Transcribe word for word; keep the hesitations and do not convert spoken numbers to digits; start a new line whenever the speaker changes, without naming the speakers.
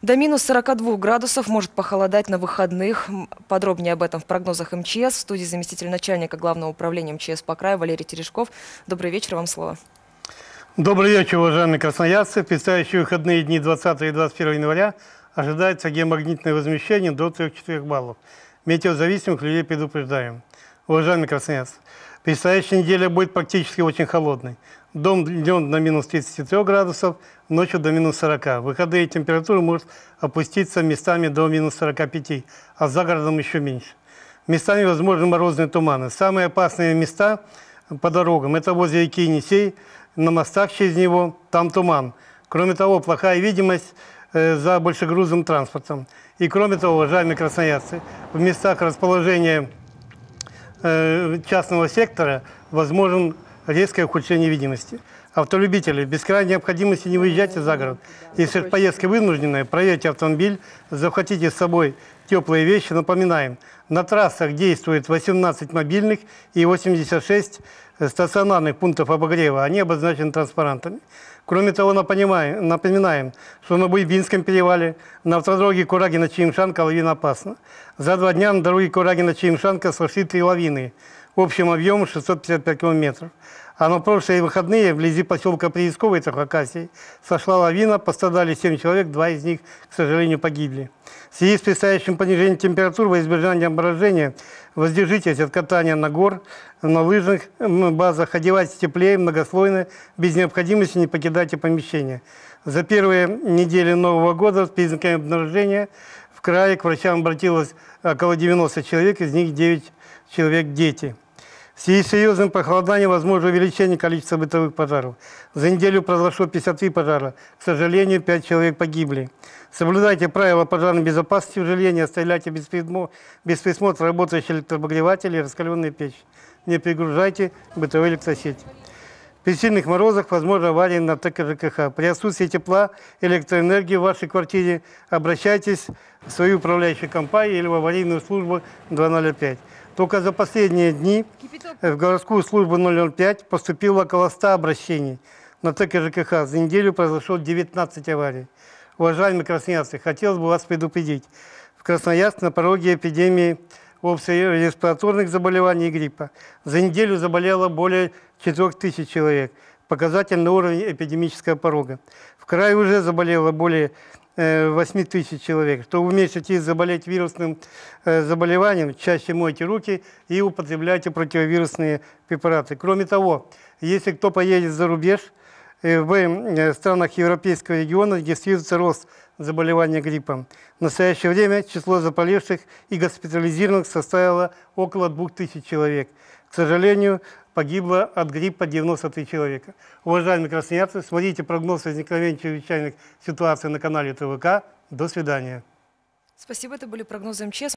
До минус сорока двух градусов может похолодать на выходных. М, Подробнее об этом в прогнозах эм че эс. В студии заместитель начальника Главного управления эм че эс по краю Валерий Терешков. Добрый вечер, вам слово.
Добрый вечер, уважаемые красноярцы. В предстоящие выходные дни двадцатого и двадцать первого января ожидается геомагнитное возмещение до трёх-четырёх баллов. Метеозависимых людей предупреждаем. Уважаемые красноярцы, предстоящая неделя будет практически очень холодной. Дом днем до минус тридцати трёх градусов, ночью до минус сорока. В выходные температура может опуститься местами до минус сорока пяти, а за городом еще меньше. Местами возможны морозные туманы. Самые опасные места по дорогам – это возле реки Енисей, на мостах через него, там туман. Кроме того, плохая видимость э, за большегрузным транспортом. И кроме того, уважаемые красноярцы, в местах расположения э, частного сектора возможен резкое ухудшение видимости. Автолюбители, без крайней необходимости не выезжайте за город. Если поездка вынужденная, проверьте автомобиль, захватите с собой теплые вещи. Напоминаем, на трассах действует восемнадцать мобильных и восемьдесят шесть стационарных пунктов обогрева. Они обозначены транспарантами. Кроме того, напоминаем, напоминаем, что на Буйбинском перевале, на автодороге Курагина-Чаимшанка лавина опасна. За два дня на дороге Курагина-Чаимшанка сошли три лавины общим объемом шестьсот пятьдесят пять километров. А на прошлые выходные вблизи поселка Приисковой Хакасии сошла лавина, пострадали семь человек, два из них, к сожалению, погибли. В связи с предстоящим понижением температур во избежание обморожения воздержитесь от катания на гор, на лыжных базах, одевайтесь теплее, многослойно, без необходимости не покидайте помещение. За первые недели Нового года с признаками обморожения в крае к врачам обратилось около девяноста человек, из них девять человек дети. В связи с серьезным похолоданием возможно увеличение количества бытовых пожаров. За неделю произошло пятьдесят три пожара. К сожалению, пять человек погибли. Соблюдайте правила пожарной безопасности в жилье, не оставляйте без присмотра, без присмотра работающие электрообогреватели и раскаленные печи. Не перегружайте бытовые электросети. При сильных морозах возможно аварии на тэ ка жэ ка ха. При отсутствии тепла, электроэнергии в вашей квартире обращайтесь в свою управляющую компанию или в аварийную службу два ноль пять. Только за последние дни в городскую службу ноль ноль пять поступило около ста обращений. На тэ ка жэ ка ха за неделю произошло девятнадцать аварий. Уважаемые красноярцы, хотелось бы вас предупредить. В Красноярске на пороге эпидемии респираторных заболеваний и гриппа. За неделю заболело более четырёх тысяч человек. Показательный уровень эпидемического порога. В крае уже заболело более восьми тысяч человек. Чтобы уменьшить риск заболеть вирусным э, заболеванием, чаще мойте руки и употребляйте противовирусные препараты. Кроме того, если кто поедет за рубеж, э, в э, странах Европейского региона регистрируется рост заболевания гриппом. В настоящее время число заболевших и госпитализированных составило около двух тысяч человек. К сожалению, погибло от гриппа девяносто три человека. Уважаемые красноярцы, смотрите прогноз возникновения чрезвычайных ситуаций на канале тэ вэ ка. До свидания.
Спасибо, это были прогнозы эм че эс.